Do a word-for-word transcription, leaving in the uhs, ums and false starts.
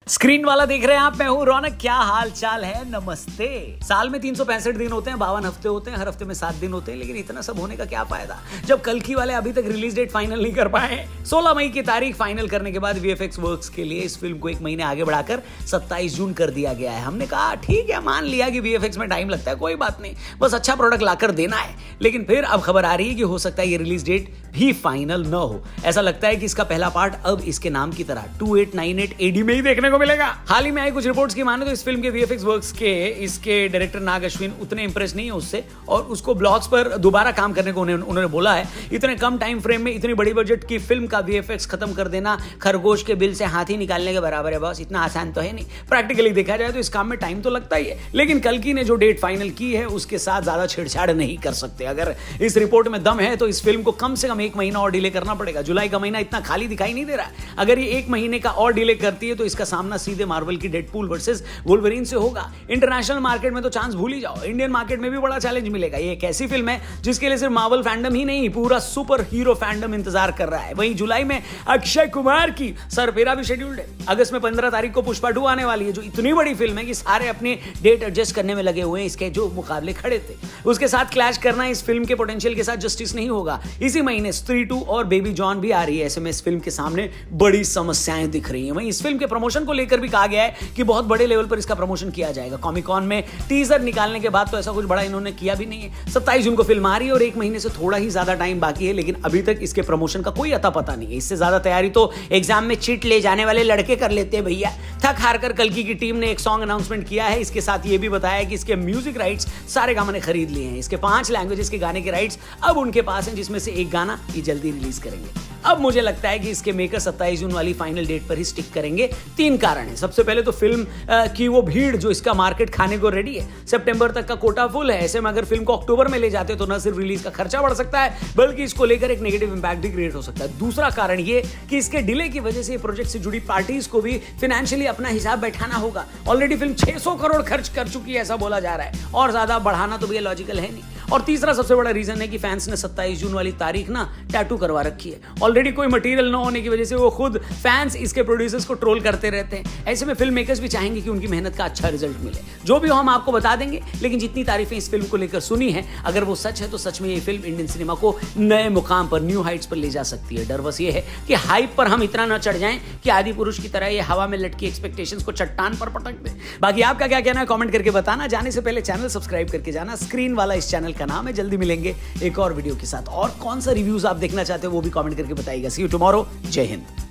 Screen वाला देख रहे हैं आप, मैं हूं रौनक। क्या हाल चाल है? नमस्ते। साल में तीन सौ पैंसठ दिन होते हैं, बावन हफ्ते होते हैं, हर हफ्ते में सात दिन होते हैं, लेकिन इतना सब होने का क्या फायदा जब कल्कि वाले अभी तक रिलीज डेट फाइनल नहीं कर पाए। सोलह मई की तारीख फाइनल करने के बाद वीएफएक्स वर्क्स के लिए इस फिल्म को एक महीने आगे बढ़ाकर सत्ताईस जून कर दिया गया है। हमने कहा ठीक है, मान लिया कि वीएफएक्स में टाइम लगता है, कोई बात नहीं, बस अच्छा प्रोडक्ट लाकर देना है। लेकिन फिर अब खबर आ रही है कि हो सकता है ये रिलीज डेट भी फाइनल न हो। ऐसा लगता है कि इसका पहला पार्ट अब इसके नाम की तरह अट्ठाईस सौ अट्ठानवे एडी में ही देखने को मिलेगा। हाल ही में आई कुछ रिपोर्ट्स की माने तो इस फिल्म के वीएफएक्स वर्क्स के इसके डायरेक्टर नाग अश्विन उतने इंप्रेस नहीं है उससे, और उसको ब्लॉग्स पर दोबारा काम करने को उन्हें उन्होंने बोला है। इतने कम टाइम फ्रेम में इतनी बड़ी बजट की फिल्म का वीएफएक्स खत्म कर देना खरगोश के बिल से हाथी निकालने के बराबर है बॉस। इतना आसान तो है नहीं। प्रैक्टिकली देखा जाए तो इस काम में टाइम तो लगता ही है, लेकिन कल्कि ने जो डेट फाइनल की है उसके साथ ज्यादा छेड़छाड़ नहीं कर सकते। अगर इस रिपोर्ट में दम है तो इस फिल्म को कम से कम एक महीना और डिले करना पड़ेगा। जुलाई का महीना इतना खाली दिखाई नहीं दे रहा है। अगर ये एक महीने का और डिले करती है तो इसका सामना सीधे मार्वल की डेडपूल वर्सेस वुल्वरीन से होगा। इंटरनेशनल मार्केट में तो चांस भूल ही जाओ, इंडियन मार्केट में भी बड़ा चैलेंज मिलेगा। ये एक ऐसी फिल्म है जिसके लिए सिर्फ मार्वल फैंडम ही नहीं, पूरा सुपर हीरो फैंडम इंतजार कर रहा है। वहीं जुलाई में अक्षय कुमार की सरफेरा भी शेड्यूल्ड है। अगस्त में पंद्रह तारीख को पुष्पा टू आने वाली है, जो इतनी बड़ी फिल्म है कि सारे अपने डेट एडजस्ट करने में लगे हुए हैं। इसके जो मुकाबले खड़े थे उसके साथ क्लैश करना इस फिल्म के पोटेंशियल के साथ जस्टिस नहीं होगा। इसी महीने स्त्री टू और बेबी जॉन भी आ रही है। ऐसे में इस फिल्म के सामने बड़ी समस्याएं दिख रही हैं। वहीं इस फिल्म के प्रमोशन को लेकर भी कहा गया है कि बहुत बड़े लेवल पर इसका प्रमोशन किया जाएगा। कॉमिक कॉन में टीजर निकालने के बाद तो ऐसा कुछ बड़ा इन्होंने किया भी नहीं है। सत्ताईस जून को फिल्म आ रही है और एक महीने से थोड़ा ही ज्यादा टाइम बाकी है, लेकिन अभी तक इसके प्रमोशन का कोई अता पता नहीं है। इससे ज्यादा तैयारी तो एग्जाम में चिट ले जाने वाले लड़के कर लेते हैं भैया। थक हार कर कल्कि की टीम ने एक सॉन्ग अनाउंसमेंट किया है। इसके साथ ये भी बताया कि इसके म्यूजिक राइट्स सारे गाने ने खरीद लिए हैं। इसके पांच लैंग्वेजेस के गाने के राइट्स अब उनके पास हैं, जिसमें से एक गाना ये जल्दी रिलीज करेंगे। अब मुझे लगता है कि इसके मेकर सत्ताईस जून वाली फाइनल डेट पर ही स्टिक करेंगे। तीन कारण है। सबसे पहले तो फिल्म की वो भीड़ जो इसका मार्केट खाने को रेडी है। सितंबर तक का कोटा फुल है। ऐसे में अगर फिल्म को अक्टूबर में ले जाते तो न सिर्फ रिलीज का खर्चा बढ़ सकता है, बल्कि इसको लेकर एक नेगेटिव इंपैक्ट भी क्रिएट हो सकता है। दूसरा कारण ये कि इसके डिले की वजह से प्रोजेक्ट से जुड़ी पार्टीज को भी फाइनेंशियली अपना हिसाब बैठाना होगा। ऑलरेडी फिल्म छह सौ करोड़ खर्च कर चुकी है, ऐसा बोला जा रहा है, और ज्यादा बढ़ाना तो भी लॉजिकल है नहीं। और तीसरा सबसे बड़ा रीजन है कि फैंस ने सत्ताईस जून वाली तारीख ना टैटू करवा रखी है। ऑलरेडी कोई मटेरियल न होने की वजह से वो खुद फैंस इसके प्रोड्यूसर्स को ट्रोल करते रहते हैं। ऐसे में फिल्म मेकर्स भी चाहेंगे कि उनकी मेहनत का अच्छा रिजल्ट मिले। जो भी हो हम आपको बता देंगे, लेकिन जितनी तारीफें इस फिल्म को लेकर सुनी है, अगर वो सच है तो सच में ये फिल्म इंडियन सिनेमा को नए मुकाम पर, न्यू हाइट्स पर ले जा सकती है। डर बस ये है कि हाइप पर हम इतना न चढ़ जाएं कि आदि पुरुष की तरह ये हवा में लटकी एक्सपेक्टेशंस को चट्टान पर पटक दे। बाकी आपका क्या कहना है कमेंट करके बताना। जाने से पहले चैनल सब्सक्राइब करके जाना। स्क्रीन वाला इस चैनल का नाम है। जल्दी मिलेंगे एक और वीडियो के साथ। और कौन सा रिव्यूज आप देखना चाहते हो वो भी कमेंट करके बताइएगा। See you tomorrow. जय हिंद।